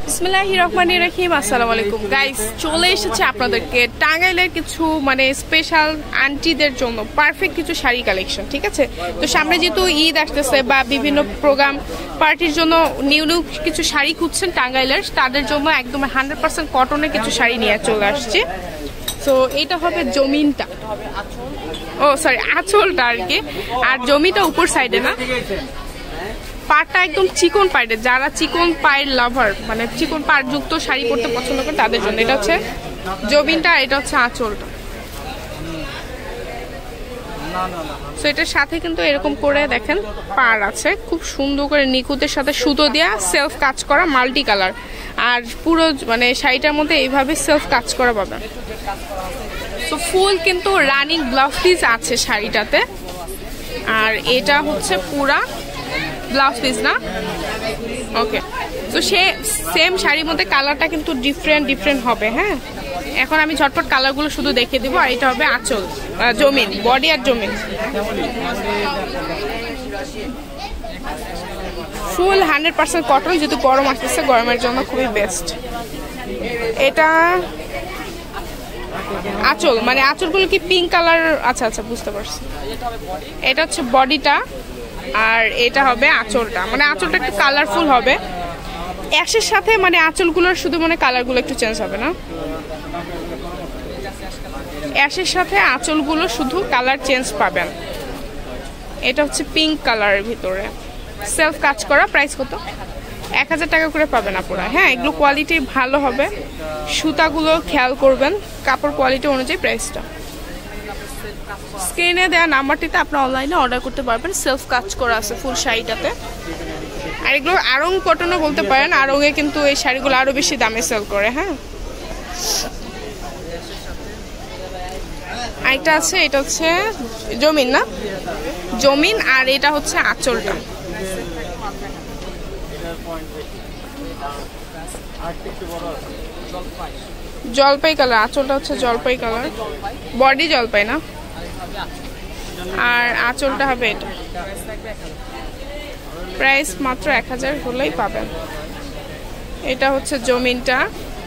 বিসমিল্লাহির রহমানির রহিম। আসসালামু আলাইকুম গাইস, চলে এসেছে আপনাদেরকে টাঙ্গাইলের কিছু মানে স্পেশাল আন্টিদের জন্য পারফেক্ট কিছু শাড়ি কালেকশন। ঠিক আছে, তো সামনে যেহেতু ঈদ আসতেছে বা বিভিন্ন প্রোগ্রাম পার্টির জন্য নিউ নিউ কিছু শাড়ি খুঁজছেন টাঙ্গাইলের, তাদের জন্য একদম 100% কটনের কিছু শাড়ি নিয়ে চলে আসছে। তো এটা হবে জমিনটা, ও সরি আঁচলটা আর কি, আর জমিটা উপর সাইডে না, পাড়টা একদম চিকন পাড়ের, যারা চিকন পায়ের লাভার মানে চিকন পাড় যুক্ত শাড়ি পরতে পছন্দ করে তাদের জন্য এটা হচ্ছে জমিনটা, এটা হচ্ছে আঁচলটা। তো এটার সাথে কিন্তু এরকম করে দেখেন পাড় আছে, খুব সুন্দর করে নিখুঁতের সাথে সুতো দেওয়া সেলফ কাজ করা মাল্টি কালার, আর পুরো মানে শাড়িটার মধ্যে এইভাবে সেলফ কাজ করা পাবেন। তো ফুল কিন্তু রানিং ব্লাউজ পিস আছে শাড়িটাতে, আর এটা হচ্ছে পুরা ব্লাউজ পিস না। ওকে, তো সে সেম শাড়ির মধ্যে কালারটা কিন্তু ডিফারেন্ট হবে। হ্যাঁ, এখন আমি ঝটপট কালারগুলো শুধু দেখিয়ে দিব। আর এটা হবে আঁচল, জমিন, বডি আর জমিন ফুল 100% কটন, যেহেতু গরম আসতেছে, গরমের জন্য খুবই বেস্ট। এটা আঁচল, মানে আঁচলগুলো কি পিঙ্ক কালার? আচ্ছা আচ্ছা, বুঝতে পারছি। এটা হচ্ছে বডিটা, আর এটা হবে আঁচলটা, মানে আঁচলটা একটু কালারফুল হবে অ্যাশের সাথে, মানে আঁচলগুলোর শুধু মানে কালারগুলো একটু চেঞ্জ হবে না, অ্যাশের সাথে আঁচলগুলো শুধু কালার চেঞ্জ পাবেন। এটা হচ্ছে পিঙ্ক কালারের ভিতরে সেলফ কাজ করা। প্রাইস কত? 1000 টাকা করে পাবেন আপনারা। হ্যাঁ, এগুলো কোয়ালিটি ভালো হবে, সুতাগুলো খেয়াল করবেন, কাপড় কোয়ালিটি অনুযায়ী প্রাইসটা। স্ক্রিনে দেওয়া নাম্বারটিতে আপনি অনলাইনে অর্ডার করতে পারবেন, সেলফ কাজ করা আছে ফুল শাড়িটাতে। আর এগুলো আড়ং কটনও বলতে পারেন, আড়ংয়ে কিন্তু এই শাড়িগুলো আরো বেশি দামে সেল করে। হ্যাঁ, আরেকটা আছে, এটা হচ্ছে জমিন না, জমিন, আর এটা হচ্ছে আঁচলটা। জলপাই কালার, আঁচলটা হচ্ছে জলপাই কালার, বডি জলপাই না, আর আঁচলটা হবে এটা। প্রাইস মাত্র 1000 হলেই পাবেন। এটা হচ্ছে জমিনটা,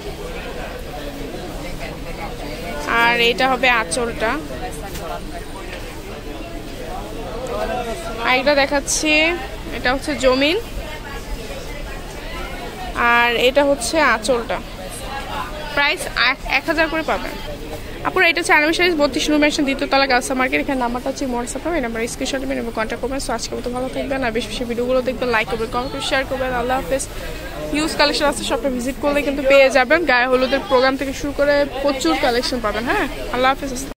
আর এটা হবে আঁচলটা। আরেকটা দেখাচ্ছি, এটা হচ্ছে জমিন, আর এটা হচ্ছে আঁচলটা। প্রাইস 1000 করে পাবেন আপনারা। এটা হচ্ছে আনামি শাড়ি 32 নম্বর দ্বিতীয় তলা গাউসা মার্কেট। এখানে নাম্বারটা হচ্ছে হোয়াটসঅ্যাপ, এই নাম্বার স্ক্রিনশট নেবেন এবং কন্ট্যাক্ট করবেন। সো আজকে মতো ভালো থাকবেন, আর বেশি বেশি ভিডিওগুলো দেখবেন, লাইক করবেন, কমেন্ট করে শেয়ার করবেন। আল্লাহ হাফেজ। হিউজ কালেকশন আছে, শপটা ভিজিট করলে কিন্তু পেয়ে যাবেন। গায়ে হলুদের প্রোগ্রাম থেকে শুরু করে প্রচুর কালেকশন পাবেন। হ্যাঁ, আল্লাহ হাফেজ।